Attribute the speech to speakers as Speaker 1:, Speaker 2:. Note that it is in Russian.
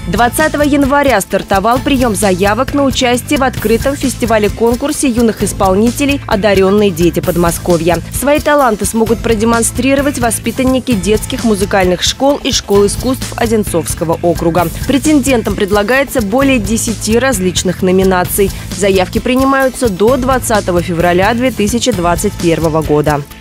Speaker 1: 20 января стартовал прием заявок на участие в открытом фестивале-конкурсе юных исполнителей «Одаренные дети Подмосковья». Свои таланты смогут продемонстрировать воспитанники детских музыкальных школ и школ искусств Одинцовского округа. Претендентам предлагается более 10 различных номинаций. Заявки принимаются до 20 февраля 2021 года.